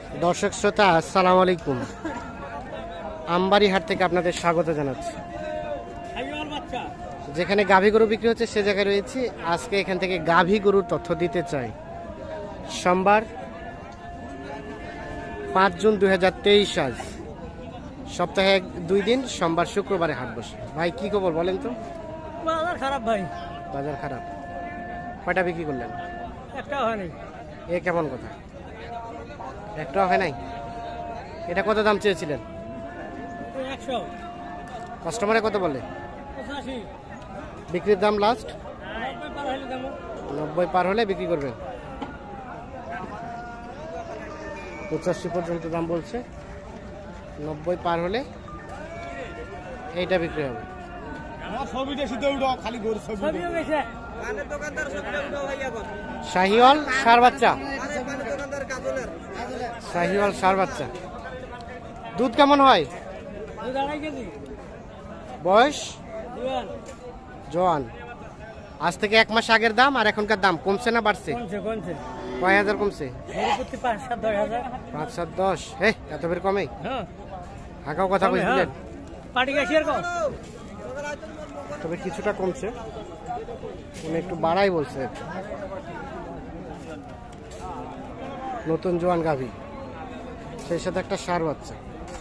দর্শক শ্রোতা আসসালামু আলাইকুম। আমবাড়ি হাট থেকে আপনাদের স্বাগত জানাচ্ছি। যেখানে গাভী গরু বিক্রি হচ্ছে সে জায়গায় রয়েছি। আজকে এখান থেকে গাভী গরুর তথ্য দিতে চাই। সোমবার 5 জুন 2023 আজ সপ্তাহে 2 দিন, সোমবার শুক্রবারে হাট বসে। ভাই কি খবর বলেন তো? বাজার খারাপ ভাই। বাজার খারাপ। কয়টা বিক্রি করলেন? একটাও হয়নি। এ কেমন কথা, একটাও হয় নাই? এটা কত দাম চেয়েছিলেন? 100। কাস্টমারে কত বলে? 85। বিক্রির দাম লাস্ট 90 পার হলে দেব। 90 পার হলে বিক্রি করবেন। 85 পর্যন্ত দাম বলছে, 90 পার হলে এইটা বিক্রি হবে। শাহিওয়াল ষাঁড় বাচ্চা, শাহিওয়াল ষাঁড় বাচ্চা। দুধ কেমন হয়? দুধ 2.5 কেজি। বয়স জোয়ান। জোয়ান। আজ থেকে 1 মাস আগের দাম আর এখনকার দাম কমছে না বাড়ছে? কমছে। কয় হাজার কমছে? প্রতি 5-7 হাজার। 5-7-10। হে, এত বের কমে? হ্যাঁ, হাঁকাও কথা কইছিলেন। পার্টি ক্যাশিয়ার কো। তবে কিছুটা কমছে, উনি একটু বাড়াই বলছে। নতুন জোয়ান গাভী, সেই সাথে একটা ষাঁড় বাচ্চা।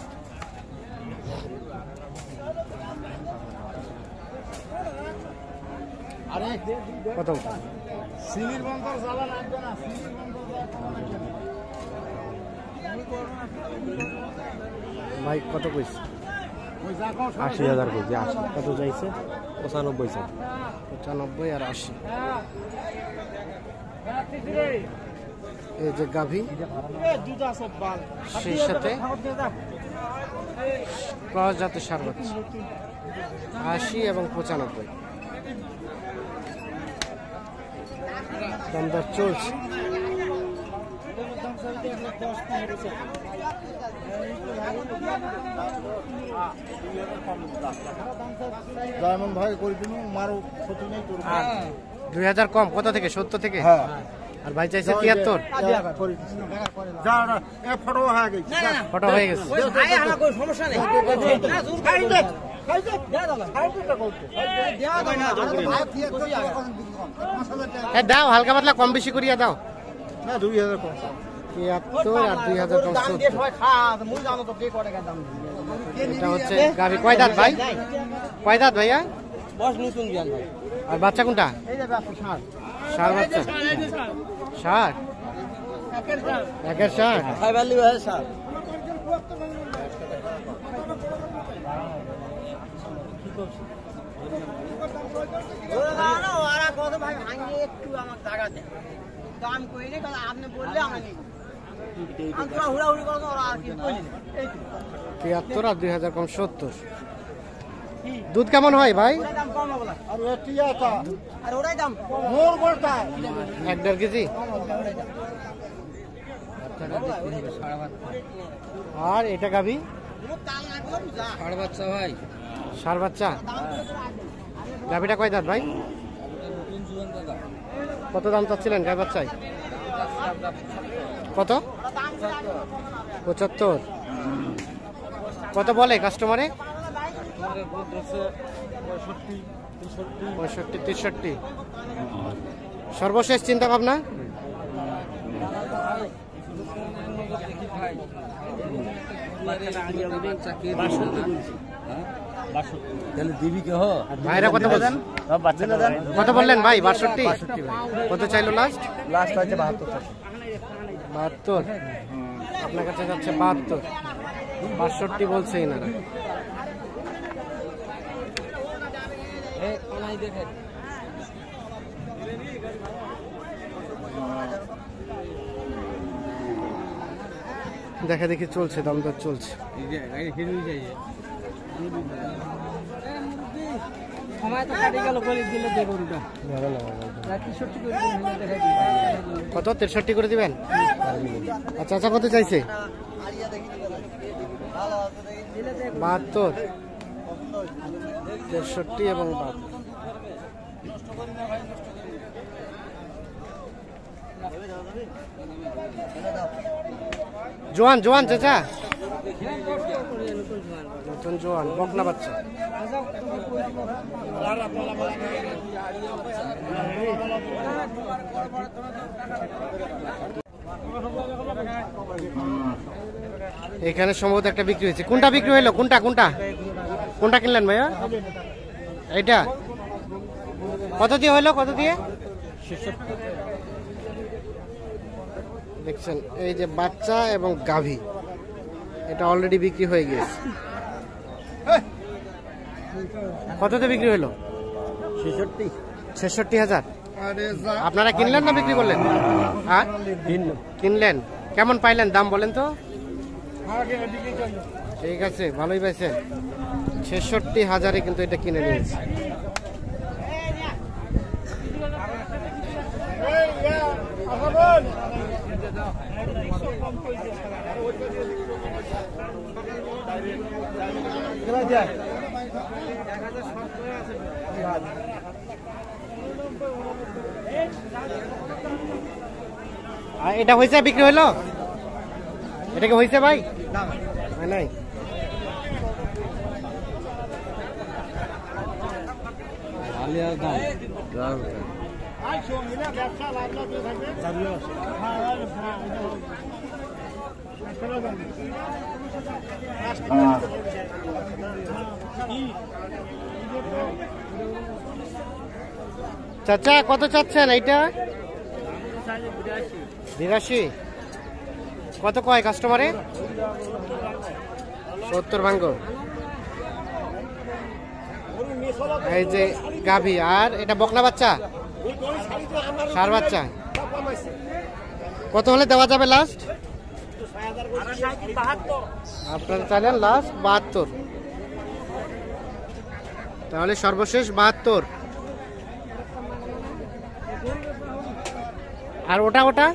কত? ভাই কত কইছে? 80,000 কেজি। 80 কত চাইছে? 95 চাই। 95 আর 80। এই যে গাভী, সেই সাথে ক্রস জাতের ষাঁড় বাচ্চা। 80 এবং 95 দাম দর চলছে। যেমন ভাই করে দিন, মারো ক্ষতি নেই তোর। 2000 কম, কত থেকে? 70 থেকে। হ্যাঁ, আর ভাই চাইছে 73। ফটো হয়ে গেছে। ফটো হয়ে গেছে। সমস্যা নেই। হ্যাঁ দাও, হালকা পাতলা কম বেশি করিয়া দাও। না 2000 কম। 73 আর 2000 কম 70। এটা হচ্ছে গাভী। কয় দাঁত ভাই? কয় দাঁত ভাইয়া? বস নতুন জ্ঞান ভাই। আর বাচ্চা কোনটা? এই যে বাচ্চা ষাঁড়। ষাঁড় বাচ্চা। ষাঁড় একের ষাঁড়। খাইবালি ভাই ষাঁড়। ওরা কত ভাই ভাঙিয়ে একটু আমার জায়গা দেন। দাম কই নে, কারণ আপনি বললে আমরা নিব। আমরা হুড়াহুড়ি করব, ওরা আর কি কই নে। এই তো 73 আর 2000 কম 70। দুধ কেমন হয় ভাই? ওটাই দাম কম হবে না। আর এটিয়াটা আর ওটাই দাম মোর বড়টা 1.5 কেজি। আর এটা গাভী ষাঁড় বাচ্চা ভাই। ষাঁড় বাচ্চা। গাভীটা কয় দাঁত ভাই? কত দাম চাচ্ছিলেন গাভী বাচ্চায়? কত? 75। কত বলে কাস্টমারে? 65-63। সর্বশেষ চিন্তা ভাবনা? ভাইরা কত বলছেন? কত বললেন ভাই? 62। কত চাইলো লাস্ট? লাস্ট আছে 72। 72। আপনার কাছে যাচ্ছে 72। 62 বলছে এনারা। দেখা দেখি চলছে, দাম দর চলছে। কত? 63 করে দিবেন? আচ্ছা আচ্ছা, কত চাইছে? 72, 63 এবং 72। জোয়ান জোয়ান চাচা, নতুন জোয়ান বকনা বাচ্চা। এখানে সম্ভবত একটা বিক্রি হয়েছে। কোনটা বিক্রি হইলো? কোনটা কোনটা কোনটা কিনলেন ভাইয়া? এইটা কত দিয়ে হইলো? কত দিয়ে? দেখছেন এই যে বাচ্চা এবং গাভী, এটা অলরেডি বিক্রি হয়ে গিয়েছে। কততে বিক্রি হইলো? 66,000। আপনারা কিনলেন না বিক্রি করলেন? হ্যাঁ কিনলেন। কেমন পাইলেন দাম বলেন তো? ঠিক আছে, ভালোই পাইছেন। 66,000-এ কিন্তু এটা কিনে নিয়েছে। এটা হয়েছে, বিক্রি হইলো? এটা কি হয়েছে ভাই? হয় নাই। চাচা কত চাচ্ছেন এইটা? 82। কত কয় কাস্টমারে? 70 ভাঙ্গ। এই যে গাভী, আর এটা বকনা বাচ্চা, ষাঁড় বাচ্চা। কত হলে দেওয়া যাবে লাস্ট? আপনারা চাইলেন লাস্ট 72, তাহলে সর্বশেষ 72। আর ওটা ওটা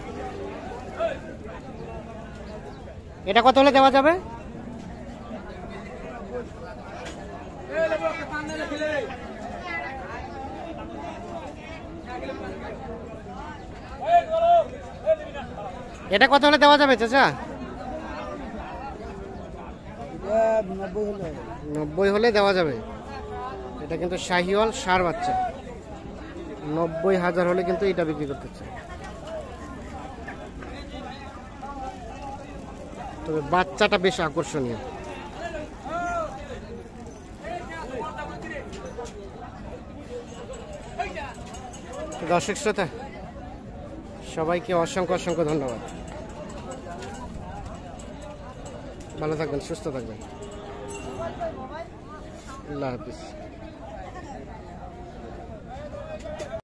এটা কত হলে দেওয়া যাবে? এটা কত হলে দেওয়া যাবে চাচা? 90 হলে দেওয়া যাবে। এটা কিন্তু শাহিওয়াল ষাঁড় বাচ্চা। 90,000 হলে কিন্তু এটা বিক্রি করতে চাই। তবে বাচ্চাটা বেশ আকর্ষণীয়। দর্শক শ্রোতা সবাইকে অসংখ্য অসংখ্য ধন্যবাদ। ভালো থাকবেন, সুস্থ থাকবেন। আল্লাহ হাফিজ।